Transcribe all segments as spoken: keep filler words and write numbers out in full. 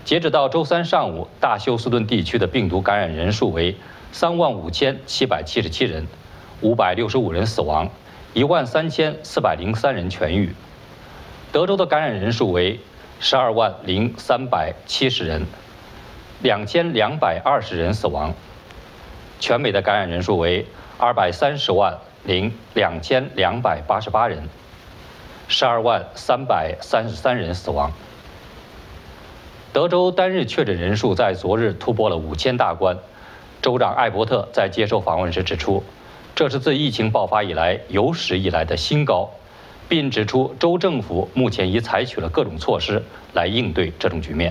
截止到周三上午，大休斯顿地区的病毒感染人数为三万五千七百七十七人，五百六十五人死亡，一万三千四百零三人痊愈。德州的感染人数为十二万零三百七十人，两千两百二十人死亡。全美的感染人数为二百三十万零两千两百八十八人，十二万三百三十三人死亡。德州单日确诊人数在昨日突破了五千大关。州长艾伯特在接受访问时指出，这是自疫情爆发以来有史以来的新高，并指出州政府目前已采取了各种措施来应对这种局面。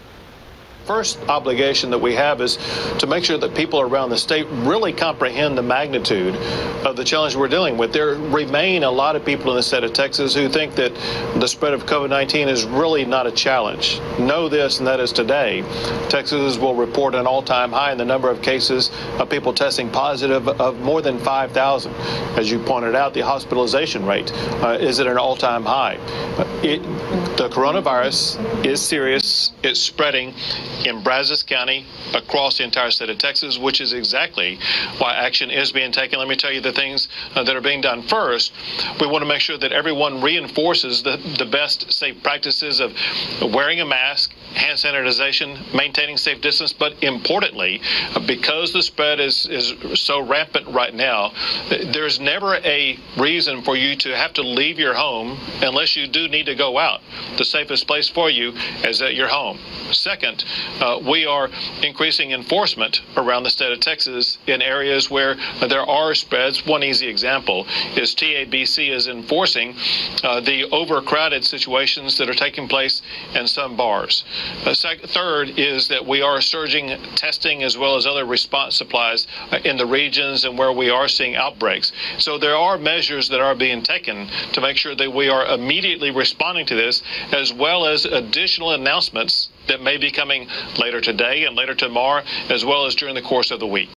First obligation that we have is to make sure that people around the state really comprehend the magnitude of the challenge we're dealing with. There remain a lot of people in the state of Texas who think that the spread of COVID nineteen is really not a challenge. Know this, and that is today, Texas will report an all-time high in the number of cases of people testing positive of more than five thousand. As you pointed out, the hospitalization rate uh, is at an all-time high. It, the coronavirus is serious. It's spreading in Brazos County across the entire state of Texas, which is exactly why action is being taken. Let me tell you the things uh, that are being done. First, we want to make sure that everyone reinforces the, the best safe practices of wearing a mask, hand sanitization, maintaining safe distance, but importantly, uh, because the spread is, is so rampant right now, there's never a reason for you to have to leave your home unless you do need to go out. The safest place for you is at your home. Second, uh, we are increasing enforcement around the state of Texas in areas where uh, there are spreads. One easy example is T A B C is enforcing uh, the overcrowded situations that are taking place in some bars. Uh, third is that we are surging testing as well as other response supplies uh, in the regions and where we are seeing outbreaks. So there are measures that are being taken to make sure that we are immediately responding to this, as well as additional announcements that may be coming later today and later tomorrow, as well as during the course of the week.